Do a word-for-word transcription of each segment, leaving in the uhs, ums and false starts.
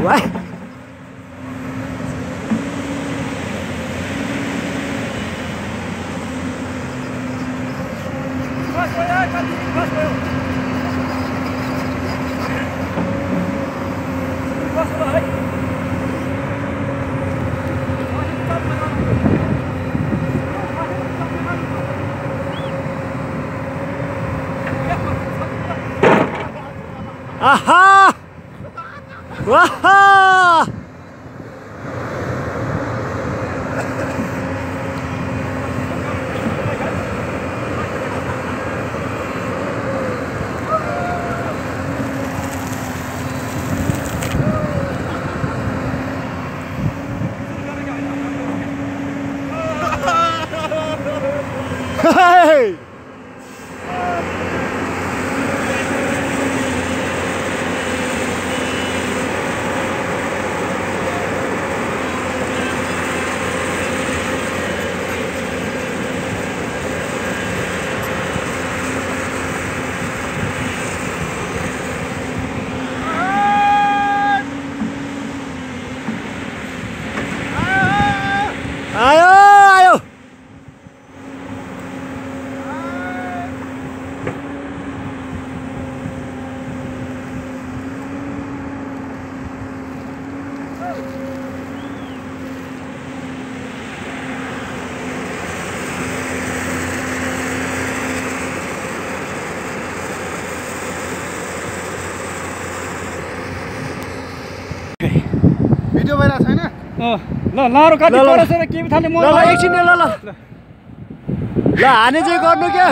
Wah. Aha! Wah! Hey! Ayo, ayo. Video भइरहेको छैन? अँ ल लारो कति परेछ र के थाले म ल ल एकछिन ल ल ल हाने चाहिँ गर्नु क्या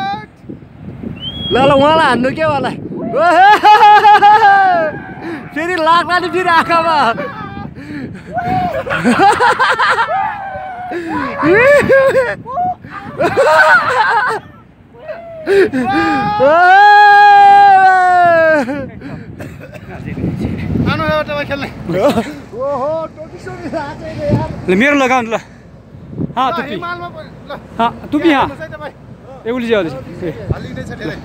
ल ल उहाँलाई हान्नु क्या उहाँलाई फेरि लाग्ला नि फेरि आँखामा आउनु एउटा खेल्ने ओहो टोपी सोपी हाते यार ल मेरो लगाउनु ल हाँ टुप्पी हिमालमा ल हाँ टुप्पी हाँ तपाईँ ए उली जाऊ हल्लिँदै छ धेरै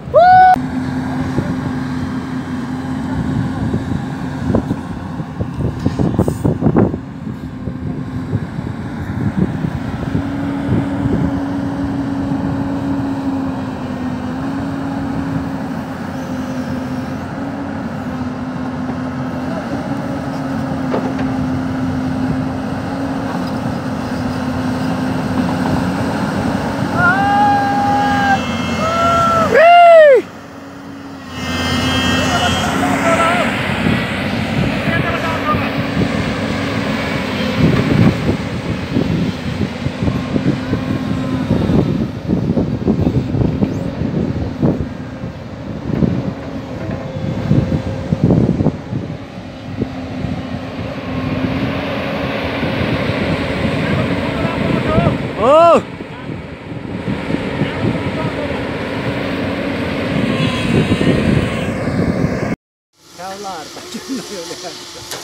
Oh! Kaular, pakai nol kan?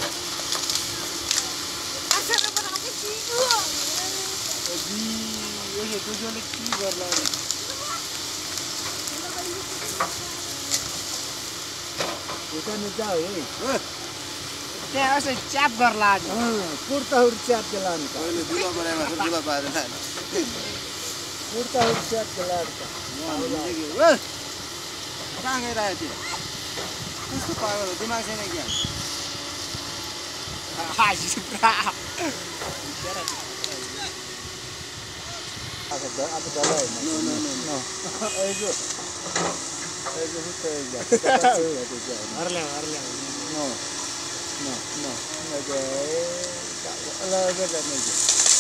Asal apa nak cium? Jadi, ini tu jual lagi berlah. Bukan jauh ini. Dia asal cap berlah. Ah, kurta urcap jalan. अहिले दुला बनाएमा छ दुला पारेर हैन Kurta urcap jalan. ओ कहाँ गइरहेको थियो कस्तो पागल हो दिमाग छैन क्या Ah, supra. Apa dah? Apa dah lain? No no no No. Ayo. Ayo kita ya. Arle, arle. No. No, no. Aja. Allah aja kan aja.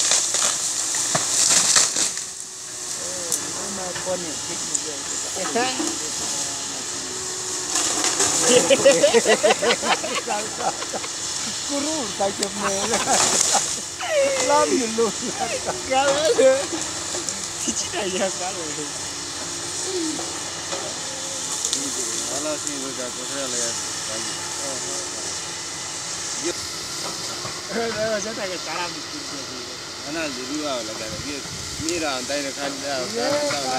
Oh, mana pun ni tik ni je. Kurur tak cemel. Lam you look. Kalau cici dah ya kalau. होला सिंह गएको छ ल यार Saya tak kira cara bikin. ana जुरुवा होला गएर के मेरा अन्त खाली